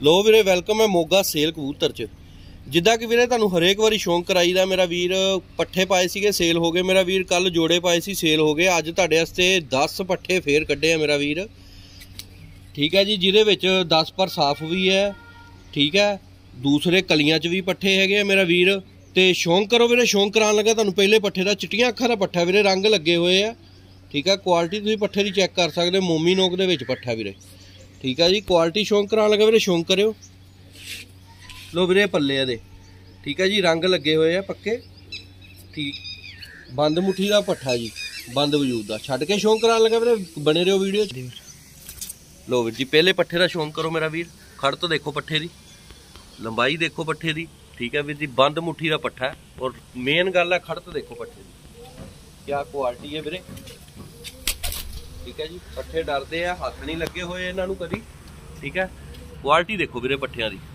लो वीरे welcome है Moga cell कबूतर च। जिदा कि वीरे तुहानू हरेक वारी शौक कराईदा मेरा वीर, पट्ठे पाए सीगे सेल हो गए मेरा वीर, कल जोड़े पाए सी सेल हो गए, अज तुहाडे वास्ते 10 पट्ठे फेर कड्डे आ मेरा वीर। ठीक है जी, जिहदे विच 10 पर साफ भी है, ठीक है, दूसरे कलियां च भी पट्ठे हैगे मेरा वीर। तो शौक करो वीरे, शौक कराने लगा तुहानू पहले पट्ठे का चिट्टियां अखां दा पट्ठा वीरे, रंग लगे हुए है। ठीक है, क्वालिटी तुसीं पट्ठे की चैक कर सकते, मोमी नोक दे विच पट्ठा वीरे। ठीक है जी, क्वालिटी शौक कराने लगा वीरे, शौक करियो। लो वीरे पल्ले दे, ठीक है जी, रंग लगे हुए हैं पक्के। ठीक, बंद मुट्ठी का पट्ठा जी, बंद वजूद का, छड्ड के शौक कराने लगा वीरे, बने रहो वीडियो। लो वीर जी पहले पट्ठे का शौक करो मेरा वीर, खड़ तो देखो पट्ठे की, लंबाई देखो पट्ठे की। ठीक है वीर जी, बंद मुट्ठी का पट्ठा है और मेन गल है खड़ तो देखो पट्ठे की, क्या क्वालिटी है वीरे। ठीक है जी, पट्ठे डरते हैं, हाथ नहीं लगे हुए इन्हों कभी। ठीक है, क्वालिटी देखो वीरे पट्ठियां दी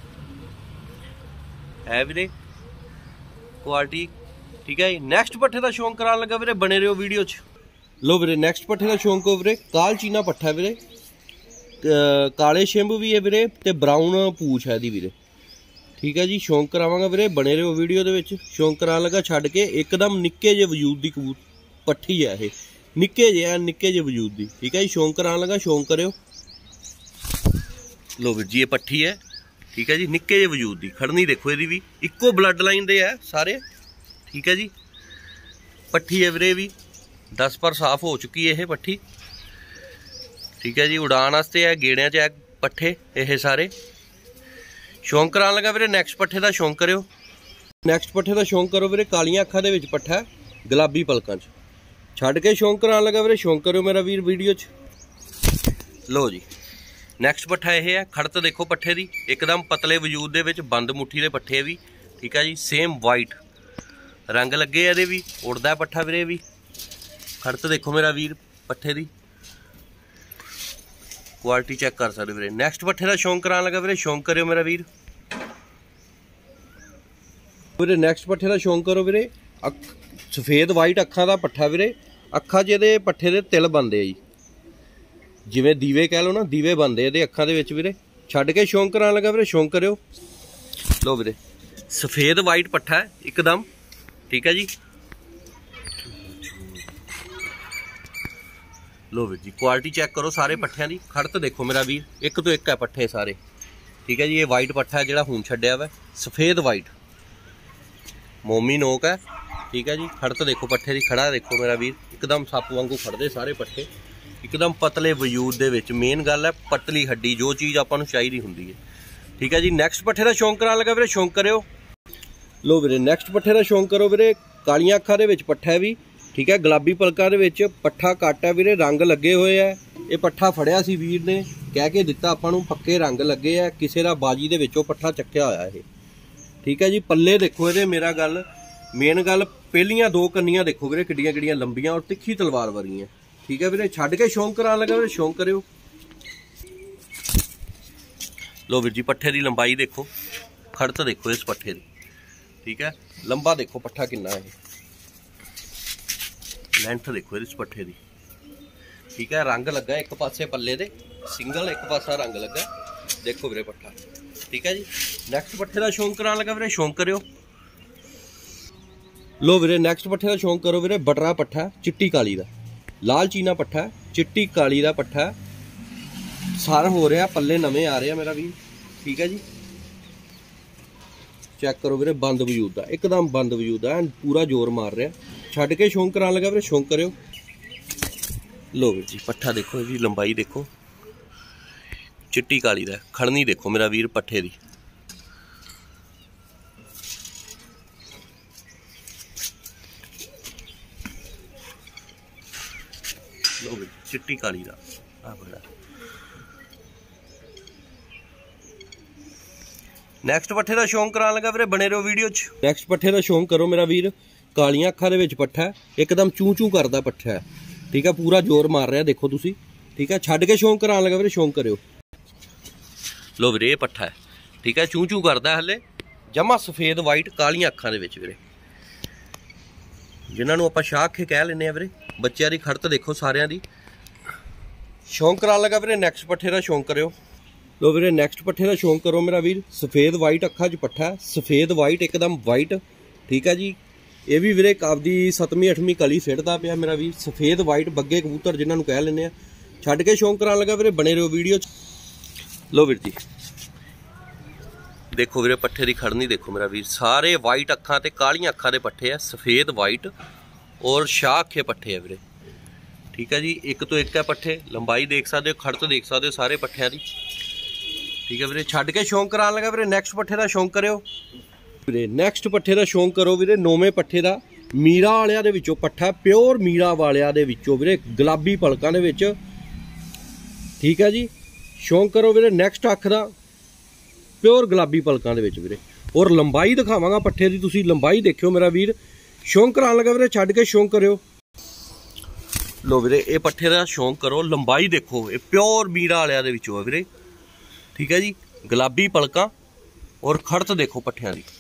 है वीरे, क्वालिटी। ठीक है, नैक्सट पट्ठे का शौक कराने लगा वीरे, बने रहो वीडियो च। लो वीरे नैक्सट पट्ठे का शौक हो वीरे, काल चीना पट्ठा वीरे, काले शिंब भी है वीरे ते ब्राउन पूछ है दी वीरे। ठीक है जी, शौक करावांगा वीरे, बने रहो वीडियो दे विच। शौक कराने लगा छड्ड के एकदम निक्के जे वजूद दी पट्ठी है ये, निक्के जे निक्के जे वजूद दी। ठीक है जी, शौक कराने लगा, शौक करियो। लो वीर जी ये पट्ठी है, ठीक है जी, निक्के जे वजूद दी, खड़नी देखो ये भी इक्को ब्लड लाइन दे है सारे। ठीक है जी, पट्ठी है वीरे भी 10 पर साफ हो चुकी है ये पट्ठी। ठीक है जी, उड़ान वास्ते है, गेड़ियां च है पट्ठे ये सारे। शौक कराने लगा वीरे, नैक्सट पट्ठे का शौक करियो। नैक्सट पट्ठे का शौक करो वीरे, कालियां अखां दे विच पट्ठा है, गुलाबी पलकां च, छड्ड के शौक कराने लगा वीरे, शौक करो मेरा वीर वीडियो च। लो जी नैक्सट पट्ठा यह है, खड़त देखो पट्ठे की, एकदम पतले वजूद दे विच, बंद मुट्ठी दे पट्ठे भी। ठीक है जी, सेम वाइट रंग लगे ये भी, उड़दा पट्ठा वीरे भी, खड़त देखो मेरा वीर पट्ठे की, क्वालिटी चेक कर सकते वीरे। नैक्सट पट्ठे का शौक कराने लगा वीरे, शौक करियो मेरा वीर। वीरे नैक्सट पट्ठे का शौक करो वीरे, सफेद वाइट अखां दा पट्ठा वीरे, अखां च इहदे पट्ठे दे तिल बनदे जी, जिवें दीवे कह लो ना, दीवे बनदे इहदे अखां दे विच वीरे। छड्ड के शौक कराने लगा वीरे, शौक करियो। लो वीरे सफेद वाइट पट्ठा है एकदम। ठीक है जी, लो वीर जी क्वालिटी चेक करो सारे पट्ठियां दी, खड़त देखो मेरा वीर, एक तो एक है पट्ठे सारे। ठीक है जी, ये वाइट पट्ठा है जिहड़ा हुण छड्डिया वा, सफेद वाइट मोमी नोक है। ठीक है जी, खड़त देखो पट्ठे की, खड़ा देखो मेरा वीर, एकदम सप वांगू खड़दे सारे पट्ठे, एकदम पतले वजूद दे विच। मेन गल है पतली हड्डी, जो चीज़ आपां नूं चाहीदी हुंदी है। ठीक है जी, नैक्सट पट्ठे का शौक कराने लगा वीरे, शौक करियो। लो वीरे नैक्सट पट्ठे का शौक करो वीरे, कालियां अखां दे विच पट्ठा है भी। ठीक है, गुलाबी पलकां दे विच पट्ठा कट है वीरे, रंग लगे हुए है। ये पट्ठा फड़िया सी वीर ने, कह के दिता आपां नूं, पक्के रंग लगे है, किसी दा बाजी दे विचों पट्ठा चक्किया होया है। ठीक है जी, पल्ले देखो ये, मेरा गल मेन गल पहलियां दो कन्नियां देखो वीरे, किड्डियां किड्डियां लंबियां और तिखी तलवार वारियां। ठीक है वीरे, छड्ड के शौक कराने लगा वीरे, शौक करियो। लो वीर जी पट्ठे की लंबाई देखो, खड़त देखो इस पट्ठे की। ठीक है, लंबा देखो पट्ठा कितना है, लेंथ देखो इस पट्ठे की। ठीक है, रंग लगा एक पासे पल्ले दे सिंगल, एक पासा रंग लगा, देखो वीरे पट्ठा। ठीक है जी, नैक्सट पट्ठे का शौक कराने लगा वीरे, शौक करियो। लो वीरे नैक्सट पट्ठे का शौक करो वीरे, बटरा पट्ठा चिट्टी काली का, लाल चीना पट्ठा चिट्टी काली का पट्ठा, सार हो रहा, पल्ले नवे आ रहे हैं मेरा भी। ठीक है जी, चेक करो वीरे, बंद वजूद का, एकदम बंद वजूद का, पूरा जोर मार रहा। छड्ड के शौक कराने लगा वीरे, शौक करियो। लो वीर जी पट्ठा देखो जी, लंबाई देखो, चिट्टी काली का, खड़नी देखो मेरा वीर पट्ठे की। लो वीर चिट्टी काली का आ बड़ा। नैक्सट पट्ठे का शौक कराने लगा वीरे, बने रहो वीडियो च। नैक्सट पट्ठे का शौक करो मेरा वीर, कालियां अखां दे विच पट्ठा है, एकदम चूं चूं करदा पट्ठा है। ठीक है, पूरा जोर मार रहा देखो तुसी। ठीक है, छड्ड के शौक कराने लगा वीरे, शौक करियो। लो वीरे ये पट्ठा है, ठीक है, चूं चूं करदा हले, जमा सफेद वाइट कालियां अखां दे विच वीरे, जिन्होंने आपां शाह अखे कह लैने वीरे। बच्चों की खड़त देखो सारियां दी। शौक कराने लगा वीरे, नैक्सट पट्ठे का शौक करियो। लो वीरे नैक्सट पट्ठे का शौक करो मेरा वीर। सफेद वाइट अखा च पट्ठा है, सफेद वाइट एकदम वाइट, ठीक है जी। ये भी वीरे आपदी 7वीं 8वीं कली सिटदा पिया मेरा वीर। सफेद वाइट बग्गे कबूतर जिन्होंने कह लेने आ। छड्ड के शौक करान लगा वीरे, बने रहो वीडियो च। लो वीर जी देखो वीरे पट्ठे की खड़नी देखो मेरा वीर, सारे वाइट अखा ते कालियां अखा दे पट्ठे है, सफेद वाइट और शाह अखे पट्ठे है वीरे, ठीक है जी। एक तो एक है पट्ठे, लंबाई देख सकते हो, खड़त देख सकते हो सारे पट्ठिया की, ठीक है वीरे। छड्ड के शौक करान लगा वीरे, नैक्सट पट्ठे का शौक करो वीरे। नैक्सट पट्ठे का शौक करो वीरे, 9वें पट्ठे का मीरा वालिया दे विचों पट्ठा, प्योर मीरा वालिया दे विचों वीरे, गुलाबी पलकां दे विच, ठीक है जी। शौक करो वीरे नैक्सट अख दा, प्योर गुलाबी पलकां दे विच वीरे। और लंबाई दिखावांगा पट्ठे की, तुसीं लंबाई देखियो मेरा वीर। शौक करान लगा वीरे, छड्ड के शौक करो। लो वीरे ये पट्ठे का शौक करो, लंबाई देखो, ये प्योर मीरा वालिया दे विचों है वीरे, ठीक है जी। गुलाबी पलकां और खड़त देखो पट्ठिया की।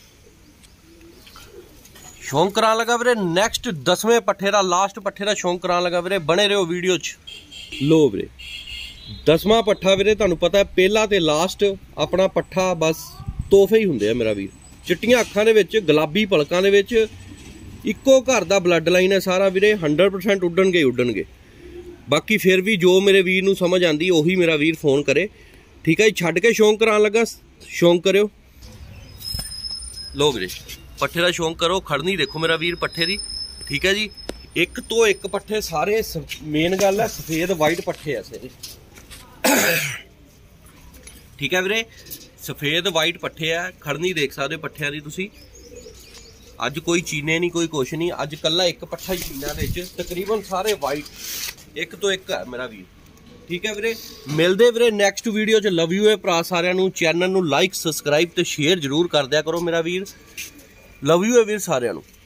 शौक करान लगा वीरे नैक्सट 10वें पट्ठे का, लास्ट पट्ठे का शौक करान लगा वीरे, बने रहो वीडियो च। लो वीरे 10वां पट्ठा वीरे, तुहानूं पता है पहला ते लास्ट अपना पट्ठा बस तोहफे ही हुंदे आ मेरा वीर। चिट्टियां अखां दे विच, गुलाबी पलकां दे विच, इक्को घर दा ब्लड लाइन है सारा वीरे। 100% उड्डणगे। बाकी फिर भी जो मेरे वीर नूं समझ आंदी उही मेरा वीर फोन करे, ठीक है जी। छड्ड के शौक करान लगा, शौक करो। लो वीरे पट्ठे का शौक करो, खड़नी देखो मेरा वीर पट्ठे की, ठीक है जी। एक तो एक पट्ठे सारे, मेन गल है सफेद वाइट पट्ठे ऐसे, ठीक है वीरे। सफेद वाइट पट्ठे है, खड़नी देख सकते पट्ठिया की तुसी। अज कोई चीने नहीं, कोई कुछ नहीं, अज कला एक पट्ठा ही चीना विच, तकरीबन सारे वाइट, एक तो एक है मेरा वीर, ठीक है वीरे। मिलते वीरे नैक्सट वीडियो च। लव यू है भरा सारिਆਂ ਨੂੰ। चैनल ਨੂੰ लाइक सबसक्राइब तो शेयर जरूर कर दिया करो मेरा वीर। लव यू है वीर सारिਆਂ ਨੂੰ।